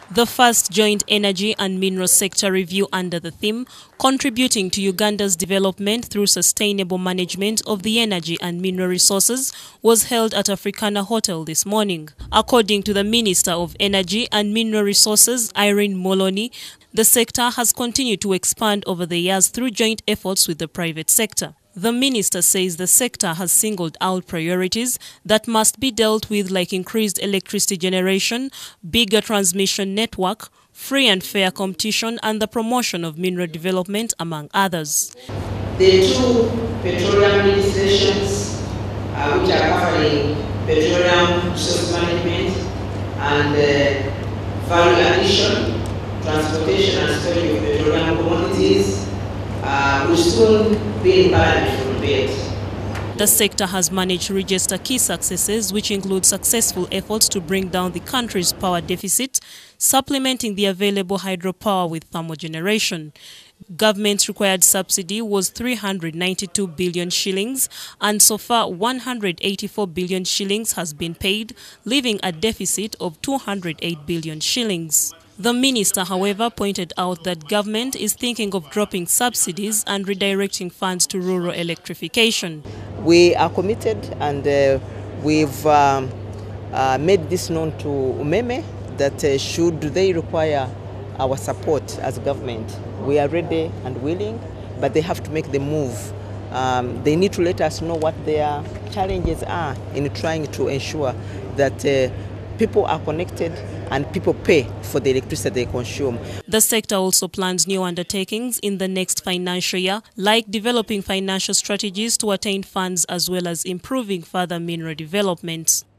The first joint energy and mineral sector review under the theme, contributing to Uganda's development through sustainable management of the energy and mineral resources, was held at Africana Hotel this morning. According to the Minister of Energy and Mineral Resources, Irene Moloni, the sector has continued to expand over the years through joint efforts with the private sector. The minister says the sector has singled out priorities that must be dealt with, like increased electricity generation, bigger transmission network, free and fair competition, and the promotion of mineral development, among others. The two petroleum legislations which are covering petroleum resource management and value addition, transportation and storage of petroleum commodities will soon be in parliament for debate. The sector has managed to register key successes, which include successful efforts to bring down the country's power deficit, supplementing the available hydropower with thermal generation. Government's required subsidy was 392 billion shillings, and so far 184 billion shillings has been paid, leaving a deficit of 208 billion shillings. The minister, however, pointed out that government is thinking of dropping subsidies and redirecting funds to rural electrification. We are committed, and we've made this known to UMEME that should they require our support as government, we are ready and willing, but they have to make the move. They need to let us know what their challenges are in trying to ensure that people are connected and people pay for the electricity they consume. The sector also plans new undertakings in the next financial year, like developing financial strategies to attain funds as well as improving further mineral development.